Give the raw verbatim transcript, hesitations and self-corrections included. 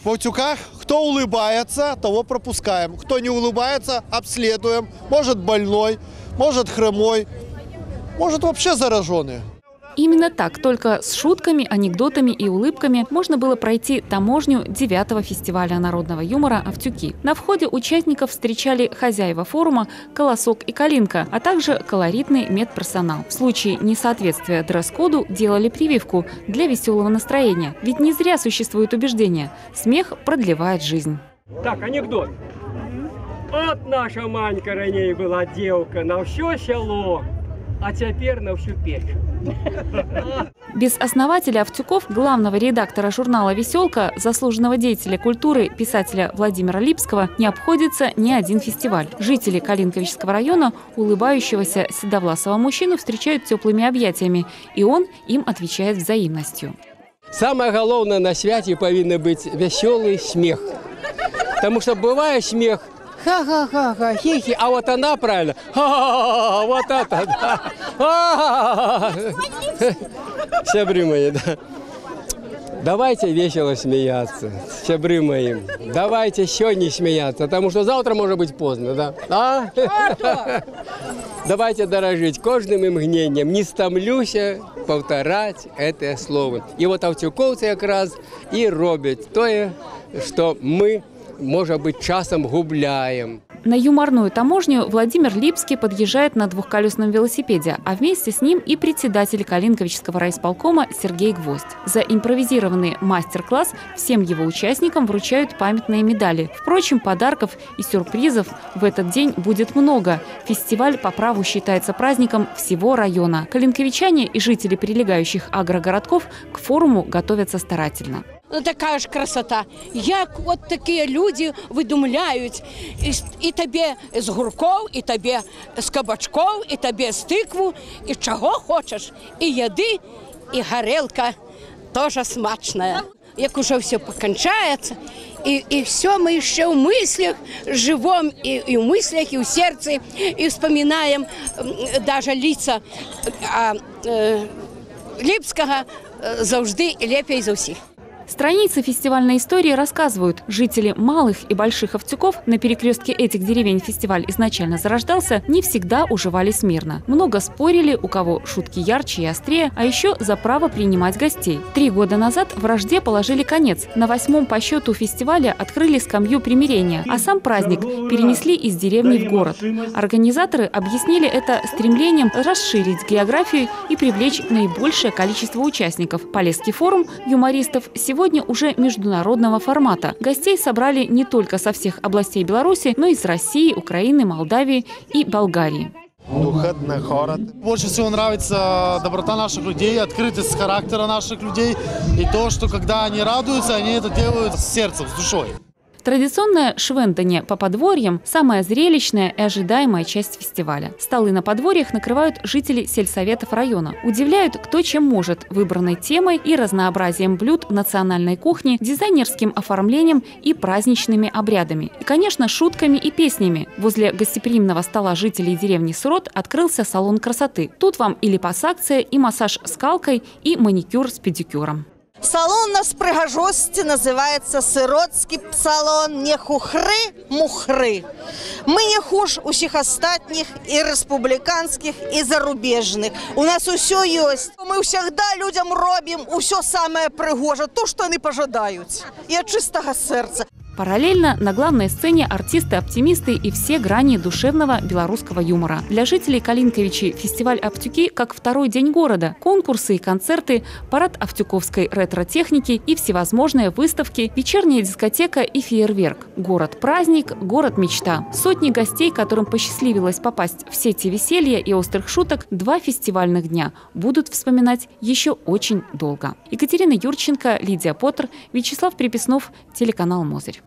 В Автюках кто улыбается, того пропускаем. Кто не улыбается, обследуем. Может больной, может хромой, может вообще зараженный. Именно так, только с шутками, анекдотами и улыбками можно было пройти таможню девятого фестиваля народного юмора «Автюки». На входе участников встречали хозяева форума «Колосок» и «Калинка», а также колоритный медперсонал. В случае несоответствия дресс-коду делали прививку для веселого настроения. Ведь не зря существует убеждение – смех продлевает жизнь. Так, анекдот. От наша Манька ранее была девка на все село, а теперь на всю печь. Без основателя «Автюков», главного редактора журнала «Веселка», заслуженного деятеля культуры, писателя Владимира Липского, не обходится ни один фестиваль. Жители Калинковичского района улыбающегося седовласого мужчину встречают теплыми объятиями, и он им отвечает взаимностью. Самое главное на святе повинен быть веселый смех. Потому что бывает смех ха-ха-ха-ха, хи-хи, а вот она правильно, ха-ха-ха, вот это, да. Щебры мои, да. Давайте весело смеяться, щебры мои. Давайте сегодня смеяться, потому что завтра может быть поздно, да? А? Давайте дорожить каждым мгновением, не стомлюся повторять это слово. И вот автюковцы как раз и робят то, что мы, может быть, часом губляем. На юморную таможню Владимир Липский подъезжает на двухколесном велосипеде, а вместе с ним и председатель Калинковичского райисполкома Сергей Гвоздь. За импровизированный мастер-класс всем его участникам вручают памятные медали. Впрочем, подарков и сюрпризов в этот день будет много. Фестиваль по праву считается праздником всего района. Калинковичане и жители прилегающих агрогородков к форуму готовятся старательно. Ну, така ж красота. Як от такі люди видумляють і, і тобі з гурков, і тобі з кабачков, і тобі з тикву, і чого хочеш. І їди, і горілка теж смачна. Як уже все покончається, і, і все ми ще в мислях живемо, і, і в мислях, і в серці, і вспоминаємо навіть лица а, е, Липського завжди лепей за всіх. Страницы фестивальной истории рассказывают, жители малых и больших Автюков, на перекрестке этих деревень фестиваль изначально зарождался, не всегда уживались мирно. Много спорили, у кого шутки ярче и острее, а еще за право принимать гостей. Три года назад вражде положили конец. На восьмом по счету фестивале открыли скамью примирения, а сам праздник перенесли из деревни в город. Организаторы объяснили это стремлением расширить географию и привлечь наибольшее количество участников. Полесский форум юмористов сегодня Сегодня уже международного формата. Гостей собрали не только со всех областей Беларуси, но и из России, Украины, Молдавии и Болгарии. Больше всего нравится доброта наших людей, открытость характера наших людей и то, что когда они радуются, они это делают с сердцем, с душой. Традиционное швендание по подворьям – самая зрелищная и ожидаемая часть фестиваля. Столы на подворьях накрывают жители сельсоветов района. Удивляют, кто чем может, выбранной темой и разнообразием блюд национальной кухни, дизайнерским оформлением и праздничными обрядами. И, конечно, шутками и песнями. Возле гостеприимного стола жителей деревни Срод открылся салон красоты. Тут вам и липосакция, и массаж скалкой, и маникюр с педикюром. Салон у нас пригожости называется «Сиротский салон», не хухры-мухры. Мы не хуже усіх остатних и республиканских, и зарубежных. У нас все есть. Мы всегда людям робим все самое пригоже, то, что они пожадают. И от чистого сердца. Параллельно на главной сцене артисты-оптимисты и все грани душевного белорусского юмора. Для жителей Калинковичей фестиваль «Автюки» как второй день города. Конкурсы и концерты, парад автюковской ретро-техники и всевозможные выставки, вечерняя дискотека и фейерверк. Город-праздник, город-мечта. Сотни гостей, которым посчастливилось попасть в сети веселья и острых шуток, два фестивальных дня будут вспоминать еще очень долго. Екатерина Юрченко, Лидия Поттер, Вячеслав Приписнов, телеканал «Мозырь».